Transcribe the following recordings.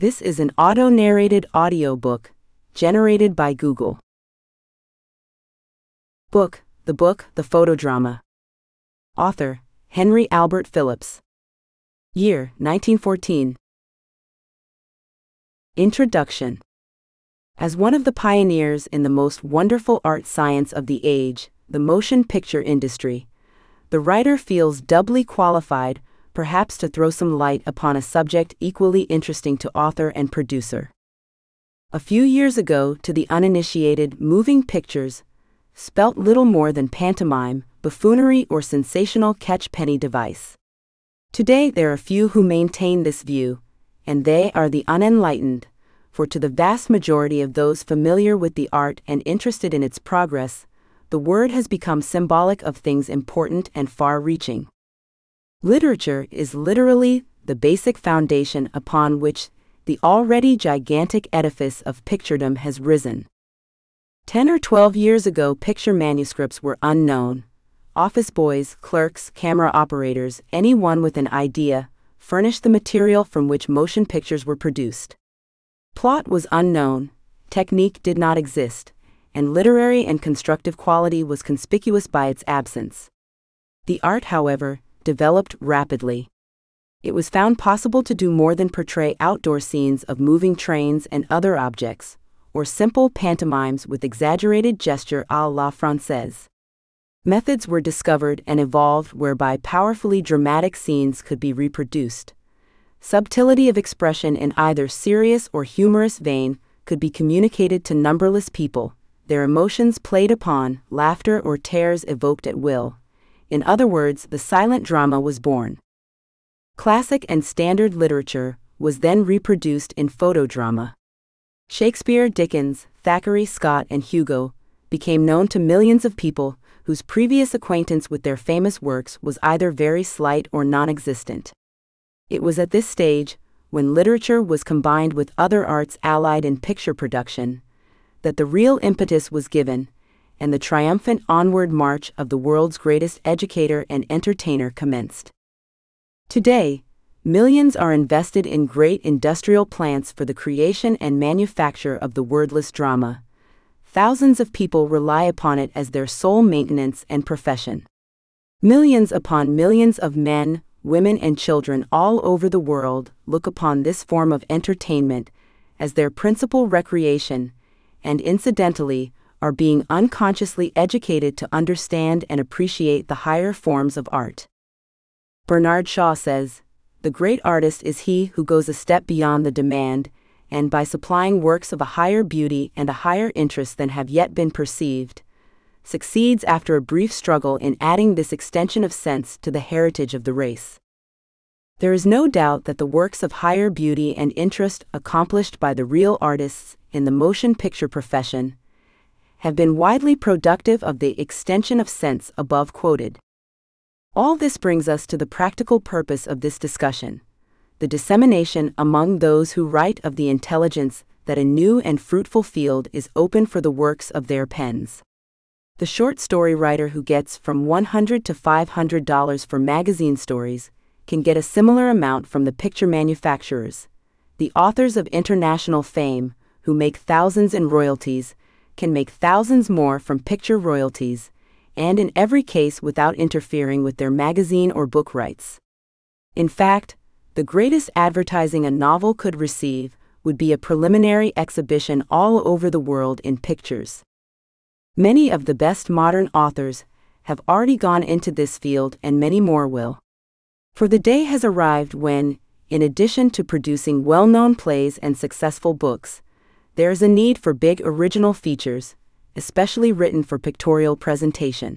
This is an auto-narrated audiobook generated by Google. Book, The Photodrama. Author, Henry Albert Phillips. Year, 1914. Introduction. As one of the pioneers in the most wonderful art science of the age, the motion picture industry, the writer feels doubly qualified, perhaps to throw some light upon a subject equally interesting to author and producer. A few years ago, to the uninitiated, moving pictures spelt little more than pantomime, buffoonery, or sensational catch-penny device. Today there are few who maintain this view, and they are the unenlightened, for to the vast majority of those familiar with the art and interested in its progress, the word has become symbolic of things important and far-reaching. Literature is literally the basic foundation upon which the already gigantic edifice of picturedom has risen. 10 or 12 years ago, picture manuscripts were unknown. Office boys, clerks, camera operators, anyone with an idea, furnished the material from which motion pictures were produced. Plot was unknown, technique did not exist, and literary and constructive quality was conspicuous by its absence. The art, however, developed rapidly. It was found possible to do more than portray outdoor scenes of moving trains and other objects, or simple pantomimes with exaggerated gesture à la française. Methods were discovered and evolved whereby powerfully dramatic scenes could be reproduced. Subtlety of expression in either serious or humorous vein could be communicated to numberless people, their emotions played upon, laughter or tears evoked at will. In other words, the silent drama was born. Classic and standard literature was then reproduced in photodrama. Shakespeare, Dickens, Thackeray, Scott, and Hugo became known to millions of people whose previous acquaintance with their famous works was either very slight or non-existent. It was at this stage, when literature was combined with other arts allied in picture production, that the real impetus was given, and the triumphant onward march of the world's greatest educator and entertainer commenced. Today, millions are invested in great industrial plants for the creation and manufacture of the wordless drama. Thousands of people rely upon it as their sole maintenance and profession. Millions upon millions of men, women, and children all over the world look upon this form of entertainment as their principal recreation, and incidentally, are being unconsciously educated to understand and appreciate the higher forms of art. Bernard Shaw says, "The great artist is he who goes a step beyond the demand, and by supplying works of a higher beauty and a higher interest than have yet been perceived, succeeds after a brief struggle in adding this extension of sense to the heritage of the race." There is no doubt that the works of higher beauty and interest accomplished by the real artists in the motion picture profession have been widely productive of the extension of sense above quoted. All this brings us to the practical purpose of this discussion, the dissemination among those who write of the intelligence that a new and fruitful field is open for the works of their pens. The short story writer who gets from $100 to $500 for magazine stories can get a similar amount from the picture manufacturers. The authors of international fame, who make thousands in royalties, can make thousands more from picture royalties, and in every case without interfering with their magazine or book rights. In fact, the greatest advertising a novel could receive would be a preliminary exhibition all over the world in pictures. Many of the best modern authors have already gone into this field, and many more will. For the day has arrived when, in addition to producing well-known plays and successful books, there is a need for big original features, especially written for pictorial presentation.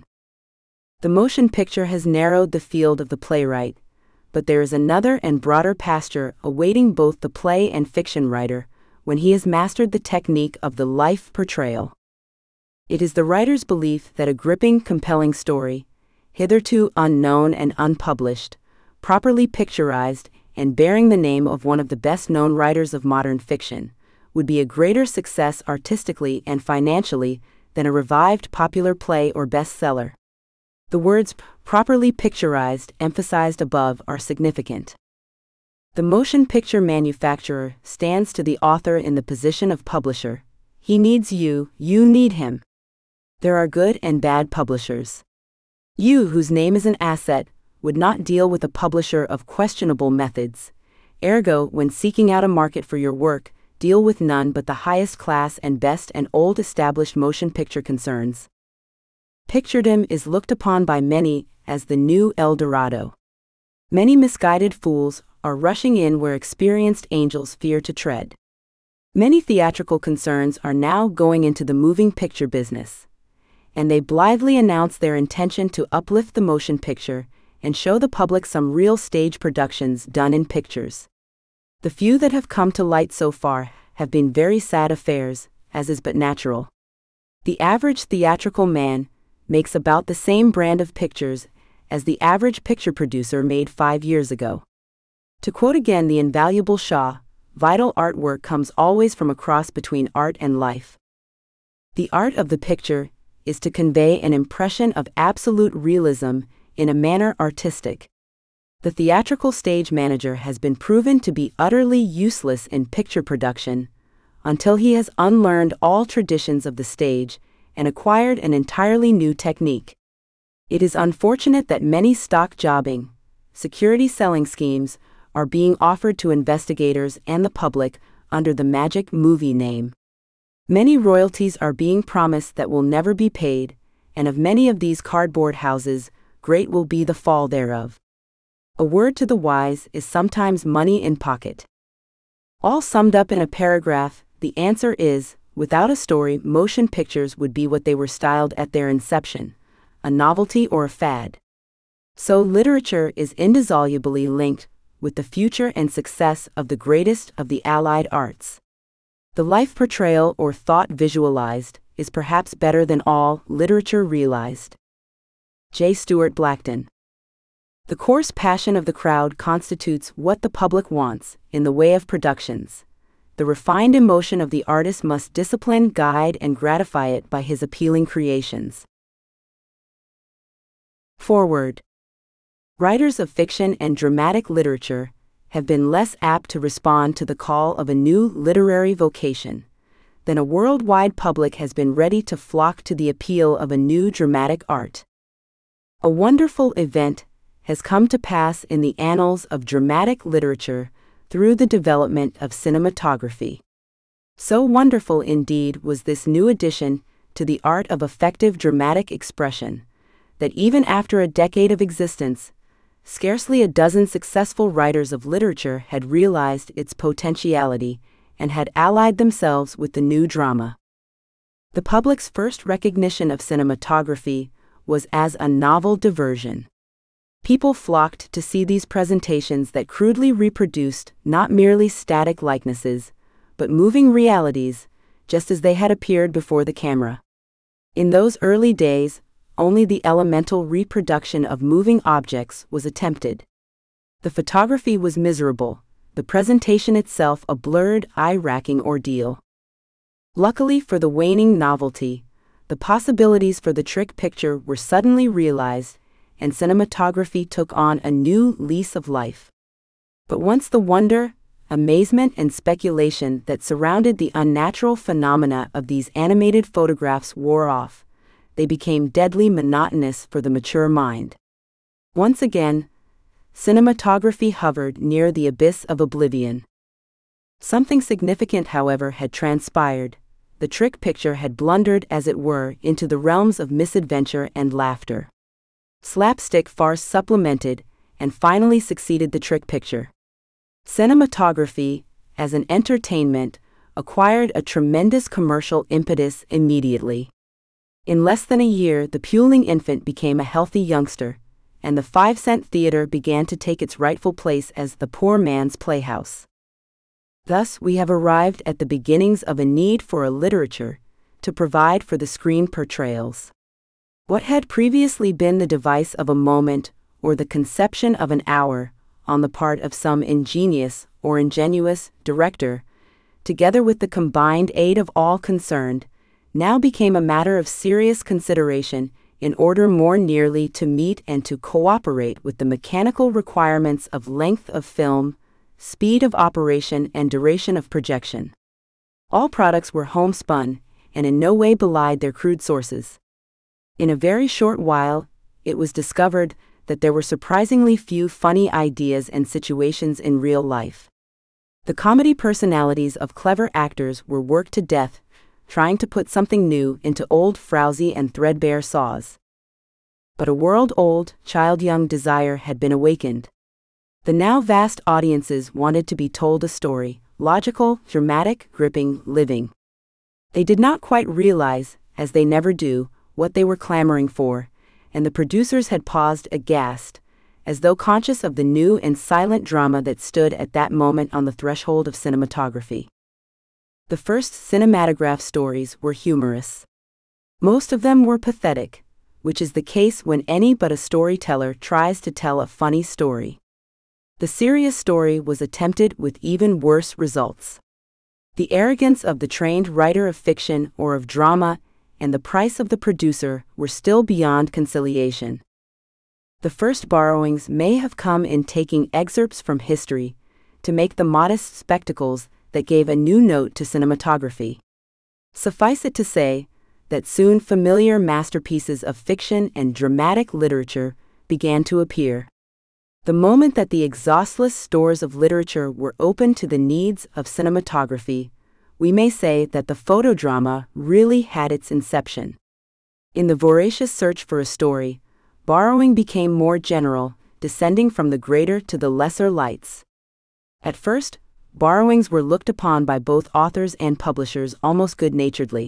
The motion picture has narrowed the field of the playwright, but there is another and broader pasture awaiting both the play and fiction writer when he has mastered the technique of the life portrayal. It is the writer's belief that a gripping, compelling story, hitherto unknown and unpublished, properly picturized and bearing the name of one of the best-known writers of modern fiction, would be a greater success artistically and financially than a revived popular play or bestseller. The words properly picturized emphasized above are significant. The motion picture manufacturer stands to the author in the position of publisher. He needs you, you need him. There are good and bad publishers. You, whose name is an asset, would not deal with a publisher of questionable methods. Ergo, when seeking out a market for your work, deal with none but the highest class and best and old established motion picture concerns. Picturedom is looked upon by many as the new El Dorado. Many misguided fools are rushing in where experienced angels fear to tread. Many theatrical concerns are now going into the moving picture business, and they blithely announce their intention to uplift the motion picture and show the public some real stage productions done in pictures. The few that have come to light so far have been very sad affairs, as is but natural. The average theatrical man makes about the same brand of pictures as the average picture producer made 5 years ago. To quote again the invaluable Shaw, vital artwork comes always from a cross between art and life. The art of the picture is to convey an impression of absolute realism in a manner artistic. The theatrical stage manager has been proven to be utterly useless in picture production until he has unlearned all traditions of the stage and acquired an entirely new technique. It is unfortunate that many stock jobbing, security selling schemes are being offered to investigators and the public under the magic movie name. Many royalties are being promised that will never be paid, and of many of these cardboard houses, great will be the fall thereof. A word to the wise is sometimes money in pocket. All summed up in a paragraph, the answer is, without a story, motion pictures would be what they were styled at their inception, a novelty or a fad. So literature is indissolubly linked with the future and success of the greatest of the allied arts. The life portrayal or thought visualized is perhaps better than all literature realized. J. Stuart Blackton. The coarse passion of the crowd constitutes what the public wants in the way of productions. The refined emotion of the artist must discipline, guide, and gratify it by his appealing creations. Foreword. Writers of fiction and dramatic literature have been less apt to respond to the call of a new literary vocation than a worldwide public has been ready to flock to the appeal of a new dramatic art. A wonderful event has come to pass in the annals of dramatic literature through the development of cinematography. So wonderful indeed was this new addition to the art of effective dramatic expression that even after a decade of existence, scarcely a dozen successful writers of literature had realized its potentiality and had allied themselves with the new drama. The public's first recognition of cinematography was as a novel diversion. People flocked to see these presentations that crudely reproduced not merely static likenesses, but moving realities, just as they had appeared before the camera. In those early days, only the elemental reproduction of moving objects was attempted. The photography was miserable, the presentation itself a blurred, eye-racking ordeal. Luckily for the waning novelty, the possibilities for the trick picture were suddenly realized, and cinematography took on a new lease of life. But once the wonder, amazement, and speculation that surrounded the unnatural phenomena of these animated photographs wore off, they became deadly monotonous for the mature mind. Once again, cinematography hovered near the abyss of oblivion. Something significant, however, had transpired. The trick picture had blundered, as it were, into the realms of misadventure and laughter. Slapstick farce supplemented and finally succeeded the trick picture. Cinematography, as an entertainment, acquired a tremendous commercial impetus immediately. In less than a year, the puling infant became a healthy youngster, and the 5-cent theater began to take its rightful place as the poor man's playhouse. Thus, we have arrived at the beginnings of a need for a literature to provide for the screen portrayals. What had previously been the device of a moment or the conception of an hour on the part of some ingenious or ingenuous director, together with the combined aid of all concerned, now became a matter of serious consideration in order more nearly to meet and to cooperate with the mechanical requirements of length of film, speed of operation, and duration of projection. All products were homespun, and in no way belied their crude sources. In a very short while, it was discovered that there were surprisingly few funny ideas and situations in real life. The comedy personalities of clever actors were worked to death, trying to put something new into old, frowsy, and threadbare saws. But a world-old, child-young desire had been awakened. The now vast audiences wanted to be told a story, logical, dramatic, gripping, living. They did not quite realize, as they never do, what they were clamoring for, and the producers had paused aghast, as though conscious of the new and silent drama that stood at that moment on the threshold of cinematography. The first cinematograph stories were humorous. Most of them were pathetic, which is the case when any but a storyteller tries to tell a funny story. The serious story was attempted with even worse results. The arrogance of the trained writer of fiction or of drama and the price of the producer were still beyond conciliation. The first borrowings may have come in taking excerpts from history to make the modest spectacles that gave a new note to cinematography. Suffice it to say that soon familiar masterpieces of fiction and dramatic literature began to appear. The moment that the exhaustless stores of literature were open to the needs of cinematography, we may say that the photodrama really had its inception. In the voracious search for a story, borrowing became more general, descending from the greater to the lesser lights. At first, borrowings were looked upon by both authors and publishers almost good-naturedly.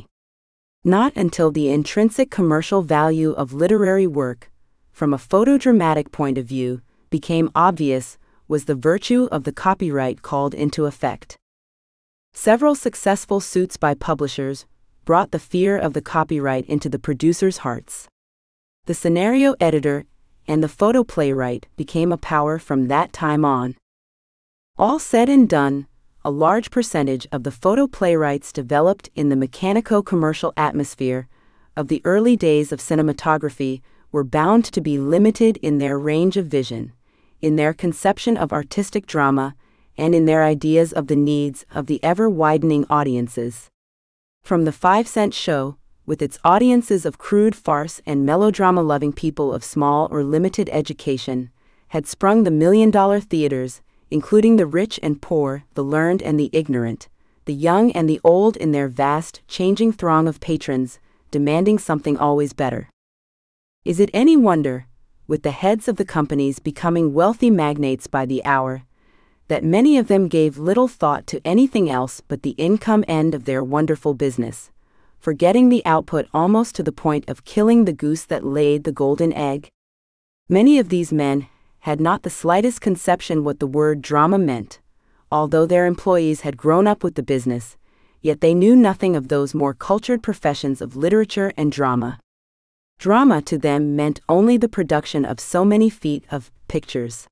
Not until the intrinsic commercial value of literary work, from a photodramatic point of view, became obvious, was the virtue of the copyright called into effect. Several successful suits by publishers brought the fear of the copyright into the producers' hearts. The scenario editor and the photoplaywright became a power from that time on. All said and done, a large percentage of the photoplaywrights developed in the mechanico-commercial atmosphere of the early days of cinematography were bound to be limited in their range of vision, in their conception of artistic drama, and in their ideas of the needs of the ever-widening audiences. From the 5-cent show, with its audiences of crude farce and melodrama-loving people of small or limited education, had sprung the million-dollar theaters, including the rich and poor, the learned and the ignorant, the young and the old in their vast, changing throng of patrons, demanding something always better. Is it any wonder, with the heads of the companies becoming wealthy magnates by the hour, that many of them gave little thought to anything else but the income end of their wonderful business, forgetting the output almost to the point of killing the goose that laid the golden egg? Many of these men had not the slightest conception what the word drama meant, although their employees had grown up with the business, yet they knew nothing of those more cultured professions of literature and drama. Drama to them meant only the production of so many feet of pictures.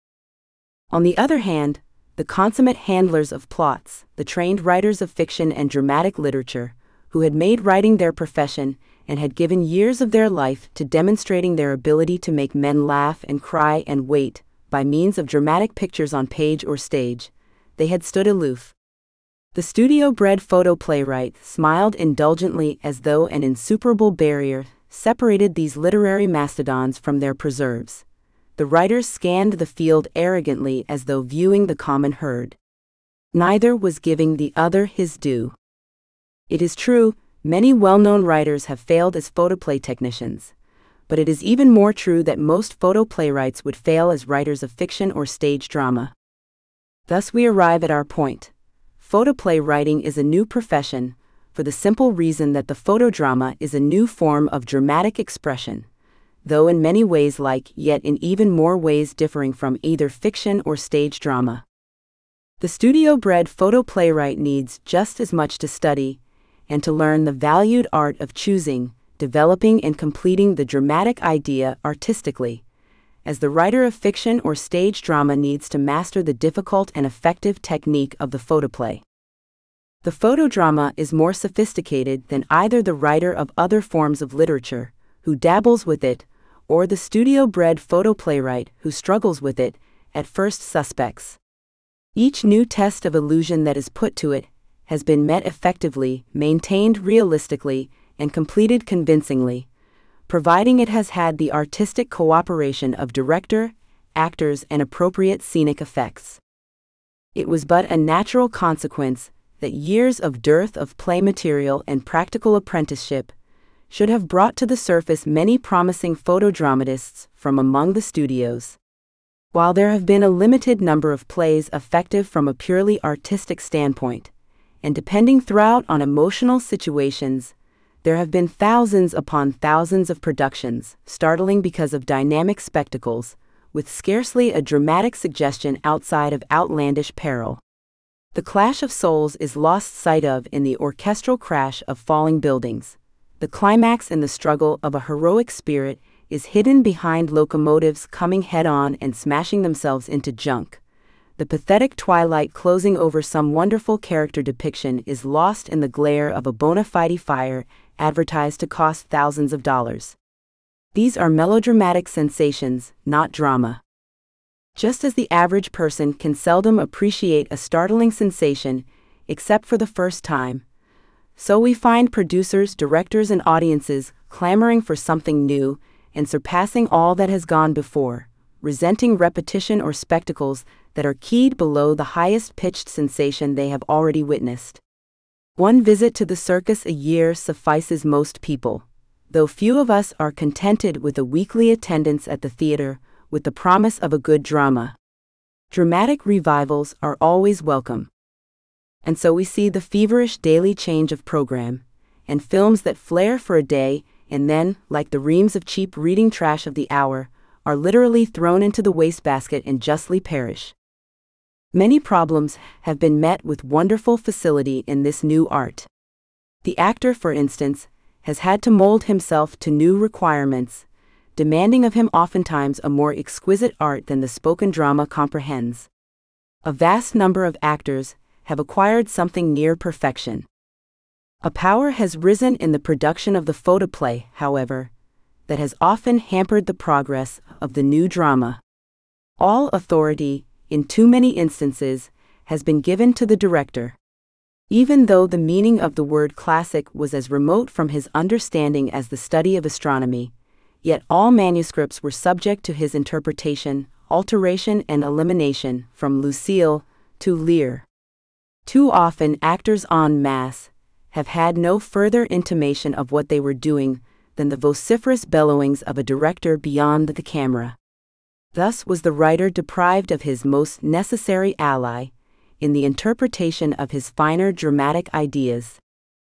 On the other hand, the consummate handlers of plots, the trained writers of fiction and dramatic literature, who had made writing their profession and had given years of their life to demonstrating their ability to make men laugh and cry and wait, by means of dramatic pictures on page or stage, they had stood aloof. The studio-bred photoplaywright smiled indulgently as though an insuperable barrier separated these literary mastodons from their preserves. The writers scanned the field arrogantly as though viewing the common herd. Neither was giving the other his due. It is true, many well-known writers have failed as photoplay technicians, but it is even more true that most photoplaywrights would fail as writers of fiction or stage drama. Thus we arrive at our point. Photoplay writing is a new profession, for the simple reason that the photodrama is a new form of dramatic expression, though in many ways like, yet in even more ways differing from either fiction or stage drama. The studio-bred photoplaywright needs just as much to study and to learn the valued art of choosing, developing and completing the dramatic idea artistically, as the writer of fiction or stage drama needs to master the difficult and effective technique of the photoplay. The photodrama is more sophisticated than either the writer of other forms of literature, who dabbles with it, or the studio-bred photoplaywright who struggles with it, at first suspects. Each new test of illusion that is put to it has been met effectively, maintained realistically, and completed convincingly, providing it has had the artistic cooperation of director, actors, and appropriate scenic effects. It was but a natural consequence that years of dearth of play material and practical apprenticeship should have brought to the surface many promising photodramatists from among the studios. While there have been a limited number of plays effective from a purely artistic standpoint, and depending throughout on emotional situations, there have been thousands upon thousands of productions, startling because of dynamic spectacles, with scarcely a dramatic suggestion outside of outlandish peril. The clash of souls is lost sight of in the orchestral crash of falling buildings. The climax in the struggle of a heroic spirit is hidden behind locomotives coming head-on and smashing themselves into junk. The pathetic twilight closing over some wonderful character depiction is lost in the glare of a bona fide fire advertised to cost thousands of dollars. These are melodramatic sensations, not drama. Just as the average person can seldom appreciate a startling sensation except for the first time, so we find producers, directors, and audiences clamoring for something new and surpassing all that has gone before, resenting repetition or spectacles that are keyed below the highest-pitched sensation they have already witnessed. One visit to the circus a year suffices most people, though few of us are contented with a weekly attendance at the theater with the promise of a good drama. Dramatic revivals are always welcome. And so we see the feverish daily change of program, and films that flare for a day and then, like the reams of cheap reading trash of the hour, are literally thrown into the wastebasket and justly perish. Many problems have been met with wonderful facility in this new art. The actor, for instance, has had to mold himself to new requirements, demanding of him oftentimes a more exquisite art than the spoken drama comprehends. A vast number of actors have acquired something near perfection. A power has risen in the production of the photoplay, however, that has often hampered the progress of the new drama. All authority, in too many instances, has been given to the director. Even though the meaning of the word classic was as remote from his understanding as the study of astronomy, yet all manuscripts were subject to his interpretation, alteration, and elimination, from Lucille to Lear. Too often actors en masse have had no further intimation of what they were doing than the vociferous bellowings of a director beyond the camera. Thus was the writer deprived of his most necessary ally in the interpretation of his finer dramatic ideas.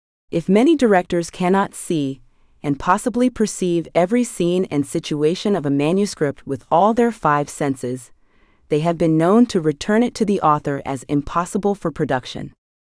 If many directors cannot see and possibly perceive every scene and situation of a manuscript with all their five senses, they have been known to return it to the author as impossible for production.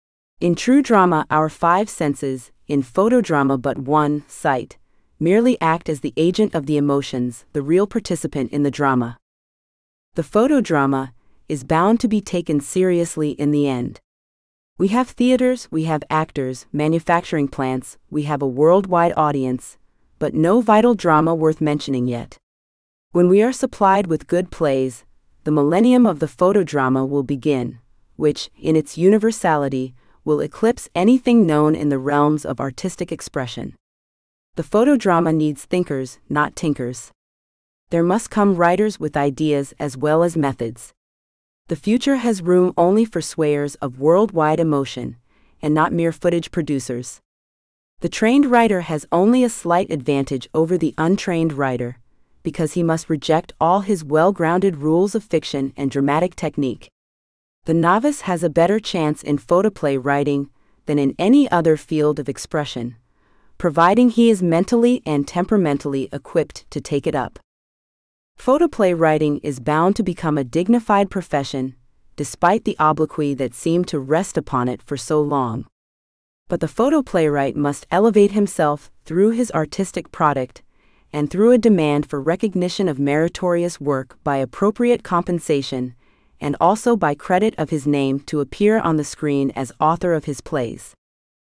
In true drama, our five senses, in photodrama but one, sight, merely act as the agent of the emotions, the real participant in the drama. The photodrama is bound to be taken seriously in the end. We have theaters, we have actors, manufacturing plants, we have a worldwide audience, but no vital drama worth mentioning yet. When we are supplied with good plays, the millennium of the photodrama will begin, which, in its universality, will eclipse anything known in the realms of artistic expression. The photodrama needs thinkers, not tinkers. There must come writers with ideas as well as methods. The future has room only for swayers of worldwide emotion, and not mere footage producers. The trained writer has only a slight advantage over the untrained writer, because he must reject all his well-grounded rules of fiction and dramatic technique. The novice has a better chance in photoplay writing than in any other field of expression, providing he is mentally and temperamentally equipped to take it up. Photoplay writing is bound to become a dignified profession, despite the obloquy that seemed to rest upon it for so long. But the photoplaywright must elevate himself through his artistic product, and through a demand for recognition of meritorious work by appropriate compensation, and also by credit of his name to appear on the screen as author of his plays.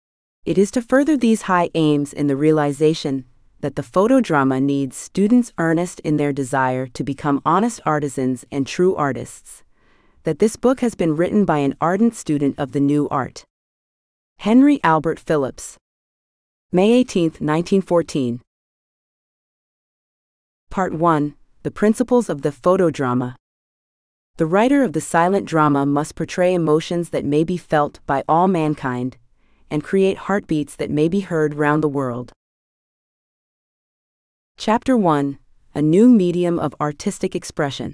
It is to further these high aims in the realization that the photodrama needs students earnest in their desire to become honest artisans and true artists, that this book has been written by an ardent student of the new art. Henry Albert Phillips. May 18, 1914. Part 1. The Principles of the Photodrama. The writer of the silent drama must portray emotions that may be felt by all mankind, and create heartbeats that may be heard round the world. Chapter 1. A New Medium of Artistic Expression.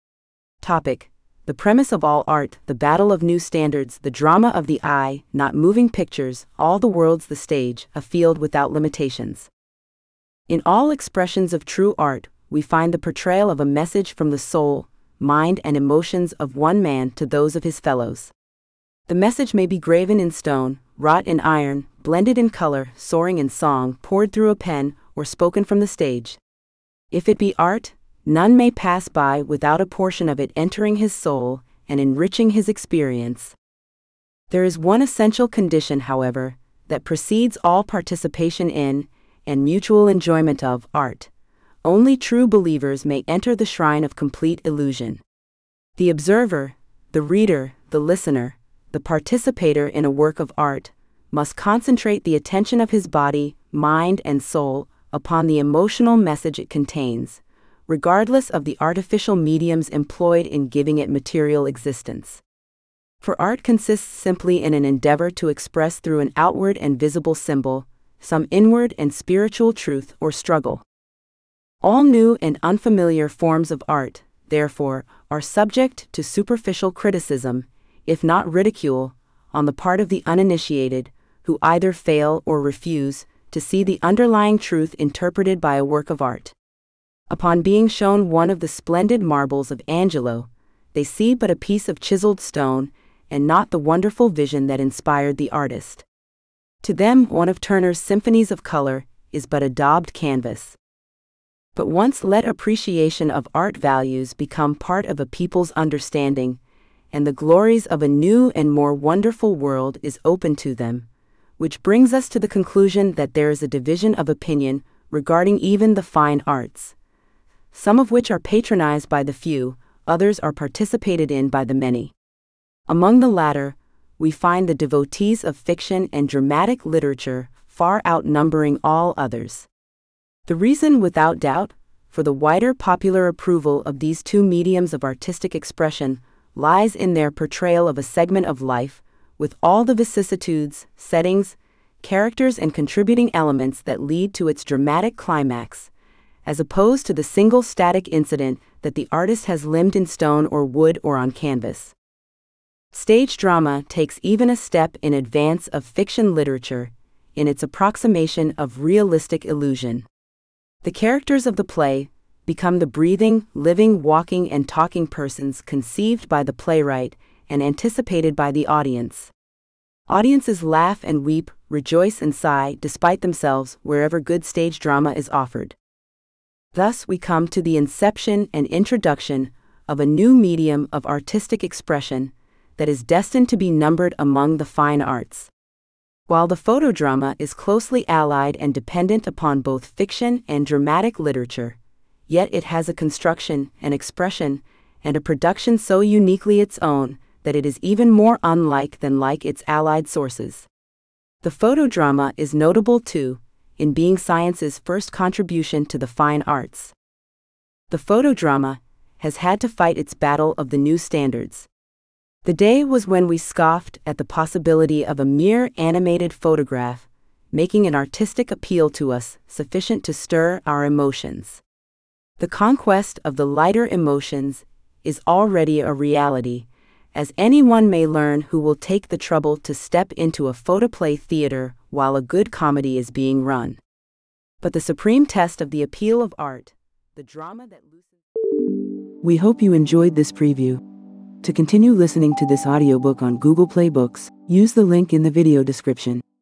Topic. The premise of all art, the battle of new standards, the drama of the eye, not moving pictures, all the world's the stage, a field without limitations. In all expressions of true art, we find the portrayal of a message from the soul, mind and emotions of one man to those of his fellows. The message may be graven in stone, wrought in iron, blended in color, soaring in song, poured through a pen, or spoken from the stage. If it be art, none may pass by without a portion of it entering his soul and enriching his experience. There is one essential condition, however, that precedes all participation in, and mutual enjoyment of, art. Only true believers may enter the shrine of complete illusion. The observer, the reader, the listener, the participator in a work of art, must concentrate the attention of his body, mind, and soul upon the emotional message it contains, regardless of the artificial mediums employed in giving it material existence. For art consists simply in an endeavor to express through an outward and visible symbol some inward and spiritual truth or struggle. All new and unfamiliar forms of art, therefore, are subject to superficial criticism, if not ridicule, on the part of the uninitiated, who either fail or refuse to see the underlying truth interpreted by a work of art. Upon being shown one of the splendid marbles of Angelo, they see but a piece of chiseled stone, and not the wonderful vision that inspired the artist. To them, one of Turner's symphonies of color is but a daubed canvas. But once let appreciation of art values become part of a people's understanding, and the glories of a new and more wonderful world is open to them, which brings us to the conclusion that there is a division of opinion regarding even the fine arts, some of which are patronized by the few, others are participated in by the many. Among the latter, we find the devotees of fiction and dramatic literature far outnumbering all others. The reason, without doubt, for the wider popular approval of these two mediums of artistic expression lies in their portrayal of a segment of life, with all the vicissitudes, settings, characters and contributing elements that lead to its dramatic climax, as opposed to the single static incident that the artist has limned in stone or wood or on canvas. Stage drama takes even a step in advance of fiction literature in its approximation of realistic illusion. The characters of the play become the breathing, living, walking, and talking persons conceived by the playwright and anticipated by the audience. Audiences laugh and weep, rejoice and sigh despite themselves wherever good stage drama is offered. Thus we come to the inception and introduction of a new medium of artistic expression that is destined to be numbered among the fine arts. While the photodrama is closely allied and dependent upon both fiction and dramatic literature, yet it has a construction, an expression, and a production so uniquely its own that it is even more unlike than like its allied sources. The photodrama is notable, too, in being science's first contribution to the fine arts. The photodrama has had to fight its battle of the new standards. The day was when we scoffed at the possibility of a mere animated photograph, making an artistic appeal to us sufficient to stir our emotions. The conquest of the lighter emotions is already a reality, as anyone may learn who will take the trouble to step into a photoplay theater while a good comedy is being run. But the supreme test of the appeal of art, the drama that loosens... We hope you enjoyed this preview. To continue listening to this audiobook on Google Play Books, use the link in the video description.